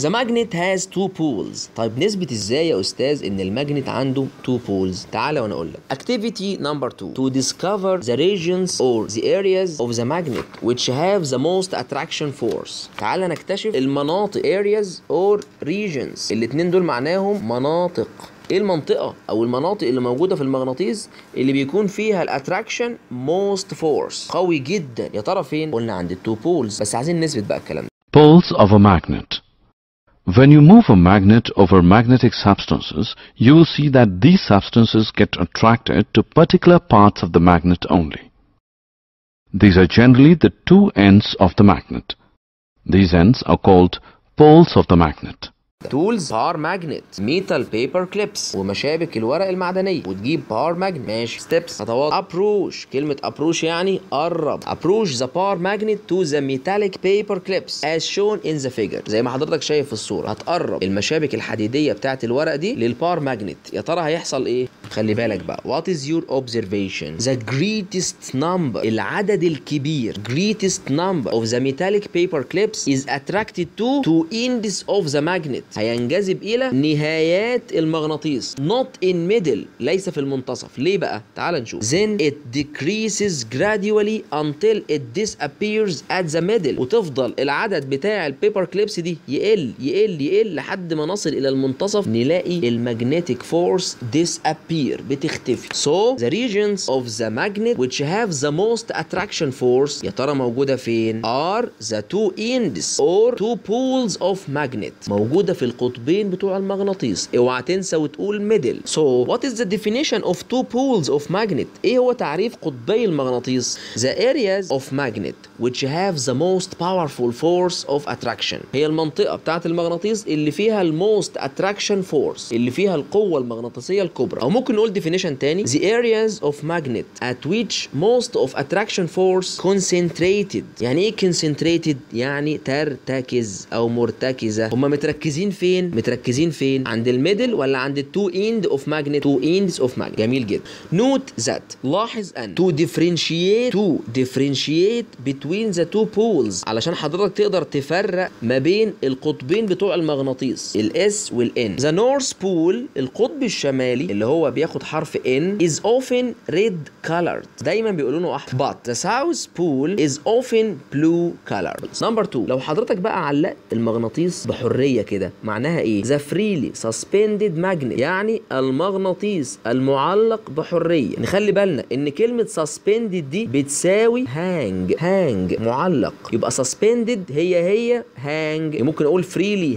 The magnet has two poles. طيب نثبت ازاي يا استاذ ان الماجنت عنده two poles؟ تعالى وانا اقول لك. Activity number 2 to discover the regions or the areas of the magnet which have the most attraction force. تعالى نكتشف المناطق areas or regions. الاتنين دول معناهم مناطق. ايه المنطقة او المناطق اللي موجودة في المغناطيس اللي بيكون فيها الاتراكشن most force قوي جدا؟ يا ترى فين؟ قلنا عند التو بولز، بس عايزين نثبت بقى الكلام ده. Poles of a magnet. When you move a magnet over magnetic substances, you will see that these substances get attracted to particular parts of the magnet only. These are generally the two ends of the magnet. These ends are called poles of the magnet. تولز باور ماجنت، ميتال بيبر كليبس ومشابك الورق المعدنيه، وتجيب باور ماجنت. ماشي. ستيبس خطوات. ابروش، كلمه ابروش يعني قرب. ابروش ذا باور ماجنت تو ذا ميتاليك بيبر كليبس as shown in the figure. زي ما حضرتك شايف في الصوره، هتقرب المشابك الحديديه بتاعه الورق دي للباور ماجنت. يا ترى هيحصل ايه؟ خلي بالك بقى. What is your observation? The greatest number، العدد الكبير، greatest number of the metallic paper clips is attracted to ends of the magnet. هينجذب إلى نهايات المغناطيس. not in middle، ليس في المنتصف. ليه بقى؟ تعال نشوف. then it decreases gradually until it disappears at the middle. وتفضل العدد بتاع البيبر كليبس دي يقل يقل يقل لحد ما نصل إلى المنتصف، نلاقي المagnetic force disappear، بتختفي. so the regions of the magnet which have the most attraction force، يا ترى موجودة فين؟ are the two ends or two poles of magnet، موجودة في القطبين بتوع المغناطيس. اوعى تنسى وتقول middle. so what is the definition of two poles of magnet؟ ايه هو تعريف قطبي المغناطيس؟ the areas of magnet which have the most powerful force of attraction، هي المنطقة بتاعت المغناطيس اللي فيها الموست attraction force، اللي فيها القوة المغناطيسية الكبرى. او ممكن نقول definition تاني: the areas of magnet at which most of attraction force concentrated. يعني ايه concentrated؟ يعني ترتكز او مرتكزة. هما متركزين فين؟ متركزين فين؟ عند الميدل ولا عند التو اند اوف ماجنت؟ تو اندز اوف ماجنت. جميل جدا. نوت ذات، لاحظ ان to differentiate between the two poles، علشان حضرتك تقدر تفرق ما بين القطبين بتوع المغناطيس الاس والان. the north pole، القطب الشمالي اللي هو بياخد حرف ان is often red colored، دايما بيقولوا له احمر. but the south pole is often blue colored. نمبر 2، لو حضرتك بقى علقت المغناطيس بحريه كده، معناها ايه؟ the freely suspended magnet، يعني المغناطيس المعلق بحريه. نخلي بالنا ان كلمه suspended دي بتساوي hang معلق، يبقى suspended هي hang. ممكن اقول freely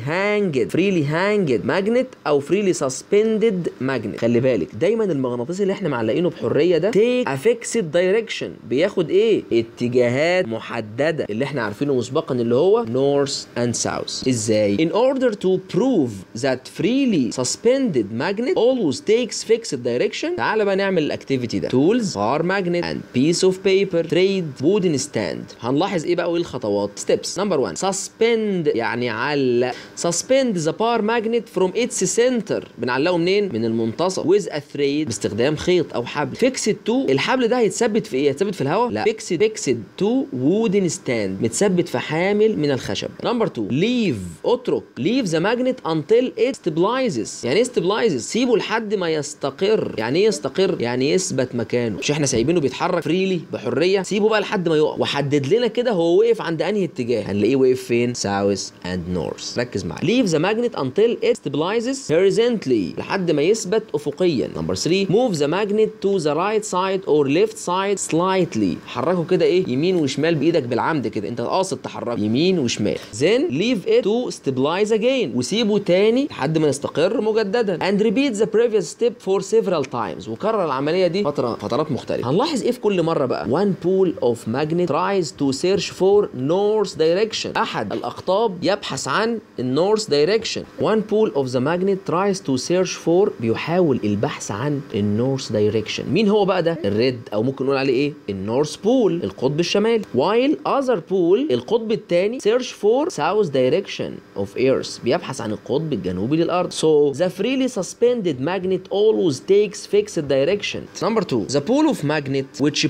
hanged magnet او freely suspended magnet. خلي بالك دايما المغناطيس اللي احنا معلقينه بحريه ده take a fixed direction، بياخد ايه؟ اتجاهات محدده اللي احنا عارفينه مسبقا اللي هو north and south. ازاي؟ in order to prove that freely suspended magnet always takes fixed direction، تعال بقى نعمل الاكتيفيتي ده. tools bar magnet and piece of paper trade wooden stand. هنلاحظ ايه بقى وايه الخطوات؟ steps. number 1 suspend يعني علق. suspend the bar magnet from its center، بنعلقه منين؟ من المنتصف. with a thread، باستخدام خيط او حبل. fixed to، الحبل ده هيتثبت في ايه؟ هيتثبت في الهواء؟ لا. fixed to wooden stand، متثبت في حامل من الخشب. number 2 leave، اترك. leave the magnet until it stabilizes. يعني ايه stabilizes؟ سيبه لحد ما يستقر. يعني ايه يستقر؟ يعني يثبت مكانه. مش احنا سايبينه بيتحرك فريلي بحريه؟ سيبه بقى لحد ما يقف، وحدد لنا كده هو وقف عند انهي اتجاه. هنلاقيه وقف فين؟ south and north. ركز معايا. leave the magnet until it stabilizes horizontally، لحد ما يثبت افقيا. number 3 move the magnet to the right side or left side slightly، حركه كده ايه؟ يمين وشمال بايدك بالعمد كده، انت قاصد تحركه يمين وشمال. then leave it to stabilize again، وسيبه تاني لحد ما يستقر مجددا. and repeat the previous step for several times، وكرر العمليه دي فترات مختلفه. هنلاحظ ايه في كل مره بقى؟ one pole of magnet tries to search for north direction، احد الاقطاب يبحث عن النورث دايركشن. one pole of the magnet tries to search for، بيحاول البحث عن النورث دايركشن. مين هو بقى ده؟ الريد، او ممكن نقول عليه ايه؟ النورث بول، القطب الشمالي. while other pole، القطب الثاني search for south direction of earth، يبحث عن القطب الجنوبي للأرض. So the freely suspended magnet always takes fixed direction. Number 2. The pole of magnet which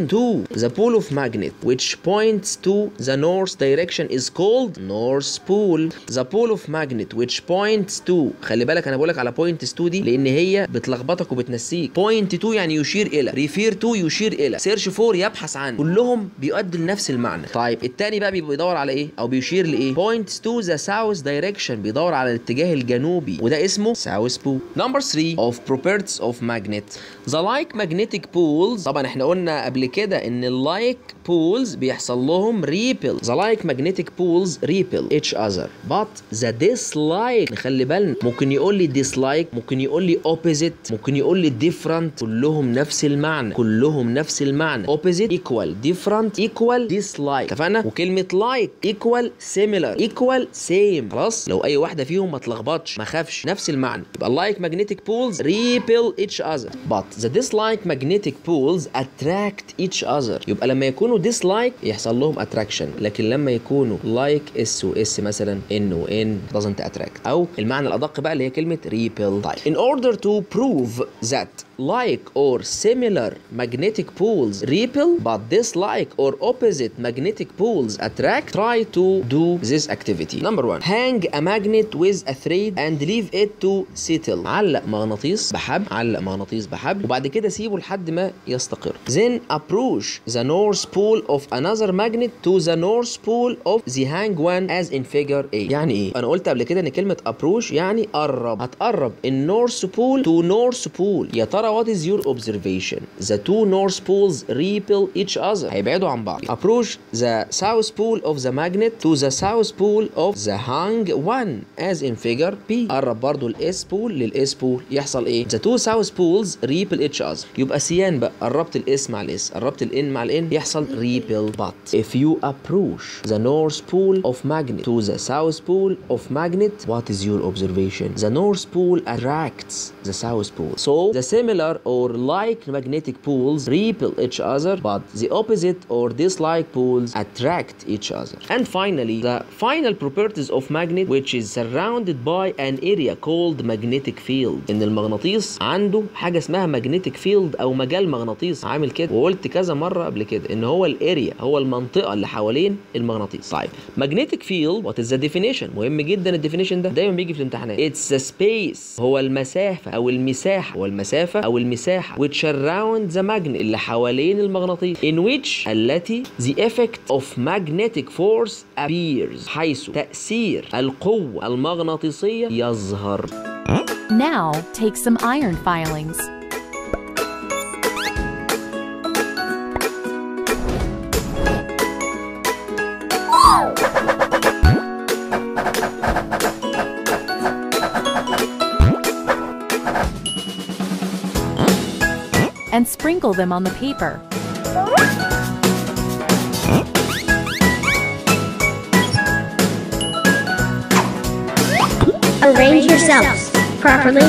points to the north direction is called north pole. The pole of magnet which points to، خلي بالك أنا بقولك على points to دي لأن هي بتلخبطك وبتنسيك. point to يعني يشير إلى، refer to يشير إلى، search for يبحث عن، كلهم بيؤدوا لنفس المعنى. طيب التاني بقى بيدور على إيه؟ أو بيشير لإيه؟ points to the south direction، بيدور على الاتجاه الجنوبي وده اسمه south pole. Number 3 of properties of magnet. The like magnetic poles، طبعا احنا قلنا قبل كده ان اللايك poles بيحصل لهم repel. The like magnetic poles repel each other but the dislike، نخلي بالنا ممكن يقول لي dislike، ممكن يقول لي opposite، ممكن يقول لي different، كلهم نفس المعنى، كلهم نفس المعنى. opposite equal different equal dislike، اتفقنا؟ وكلمة like equal similar equal same، خلاص؟ لو أي واحدة فيهم ما تلخبطش ما خافش، نفس المعنى. يبقى like magnetic poles repel each other but the dislike magnetic poles attract each other. يبقى لما يكونوا dislike يحصل لهم attraction، لكن لما يكونوا like S و S مثلا N و N doesn't attract. أو المعنى الأدق بقى اللي هي كلمة repel. طيب in order to prove that like or similar magnetic poles repel but dislike or opposite magnetic poles attract, try to do this activity. Number 1. Hang a magnet with a thread and leave it to settle. علق مغناطيس بحبل وبعد كده سيبه لحد ما يستقر. Then approach the north pole of another magnet to the north pole of the hang one as in figure A. يعني ايه؟ انا قلت قبل كده ان كلمة approach يعني قرب، هتقرب النورث بول to north pole. يا ترى what is your observation؟ The two north poles repel each other، هيبعدوا عن بعض. Approach the south pole of the magnet to the south pole of the hang one as in figure B. قرب برضو الاس بول للاس بول، يحصل ايه؟ The two south poles repel each other. يبقى سيان بقى، قربت الاس مع الاس، قربت الان مع الان، يحصل repel. But if you approach the north pole of magnet to the south pole of magnet, what is your observation? The north pole attracts the south pole. So the similar or like magnetic poles repel each other, but the opposite or dislike poles attract each other. And finally, the final properties of magnet, which is surrounded by an area called magnetic field. ان المغناطيس عنده حاجه اسمها magnetic field او مجال مغناطيس عامل كده، وقلت كذا مره قبل كده ان هو الاريا، هو المنطقه اللي حوالين المغناطيس. طيب magnetic field what is the definition؟ مهم جدا الديفينيشن ده، دايما بيجي في الامتحانات. It's a space، هو المسافه او المساحه، هو المسافه او المساحه which around the magnet، اللي حوالين المغناطيس، in which التي the effect of magnetic force appears، حيث تأثير القوة المغناطيسية يظهر. Now take some iron filings. And sprinkle them on the paper. Arrange yourselves properly.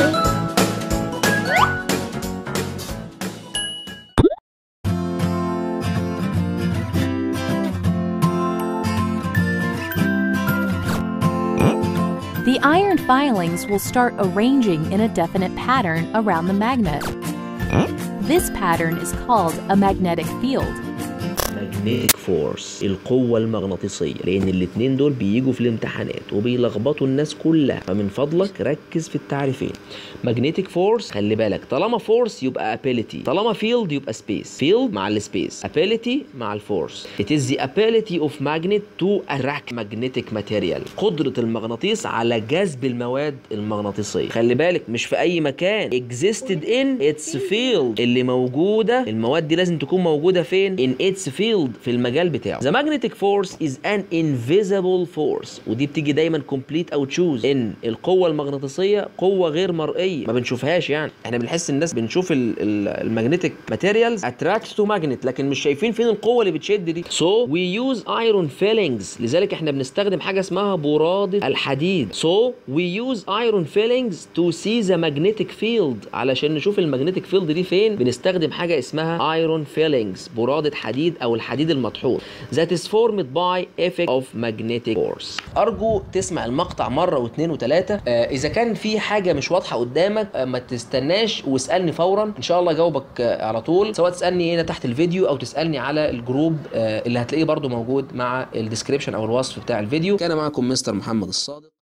The iron filings will start arranging in a definite pattern around the magnet. This pattern is called a magnetic field. magnetic force، القوة المغناطيسية، لأن الاتنين دول بيجوا في الامتحانات وبيلخبطوا الناس كلها، فمن فضلك ركز في التعريفين. magnetic force خلي بالك، طالما force يبقى ability، طالما field يبقى space، field مع السبيس، ability مع الفورس. It is the ability of magnet to attract magnetic material، قدرة المغناطيس على جذب المواد المغناطيسية. خلي بالك مش في أي مكان existed in its field، اللي موجودة المواد دي لازم تكون موجودة فين؟ in its field، في المجال بتاعه. The magnetic force is an invisible force، ودي بتيجي دايما complete أو choose، إن القوة المغناطيسية قوة غير مرئية ما بنشوفهاش. يعني احنا بنحس الناس بنشوف المagnetic materials attract to magnet، لكن مش شايفين فين القوة اللي بتشد دي. So we use iron fillings، لذلك احنا بنستخدم حاجة اسمها برادة الحديد. So we use iron fillings to see the magnetic field، علشان نشوف المagnetic field دي فين بنستخدم حاجة اسمها iron fillings، برادة حديد أو الحديد الحديد المدحور that is formed by effect of magnetic force. ارجو تسمع المقطع مره واثنين وثلاثه. اذا كان في حاجه مش واضحه قدامك ما تستناش واسالني فورا، ان شاء الله اجاوبك على طول، سواء تسالني هنا تحت الفيديو او تسالني على الجروب اللي هتلاقيه برضو موجود مع الديسكريبشن او الوصف بتاع الفيديو. كان معكم مستر محمد الصادق.